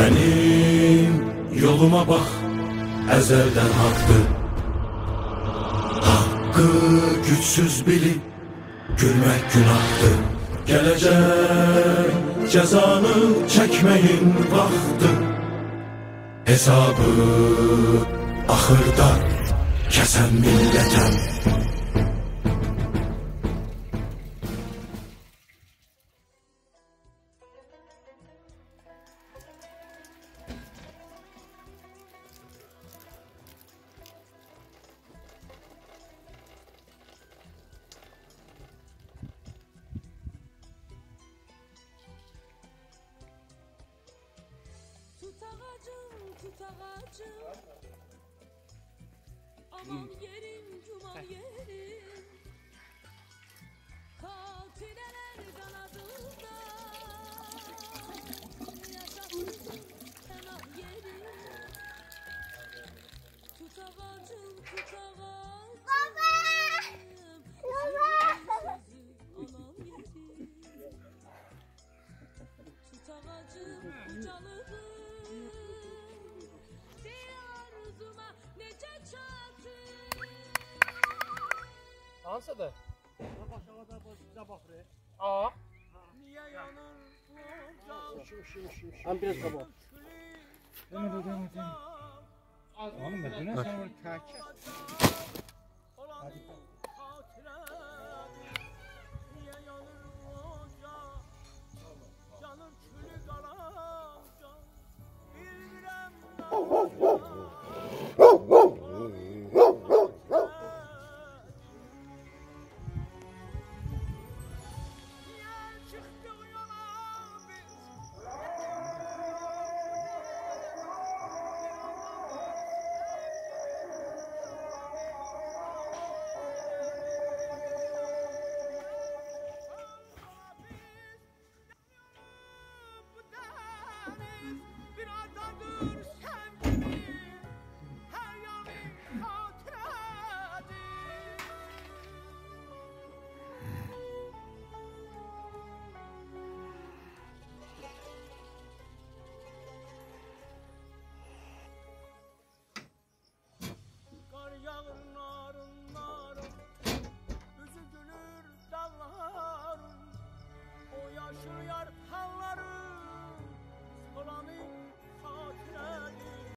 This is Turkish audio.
Benim yoluma bak, ezelden haktı. Hakkı güçsüz bilip gülmek günahtı. Gelecek cezanı çekmeyin vaxtı. Hesabı ahırda kesen milletem. Tut ağacım, aman yerim, cumam yerim. Katileler kanadında, yaşasın fena yerim. Tut ağacım, tut ağacım. Baba! Anam yerim. Tut ağacım, ucalığım. Hansı da? Bak aşağıda bize bak re. Aa. Niye yanır bu? Hem biraz kaba. Oğlum ben dün sen onu takip. Hadi.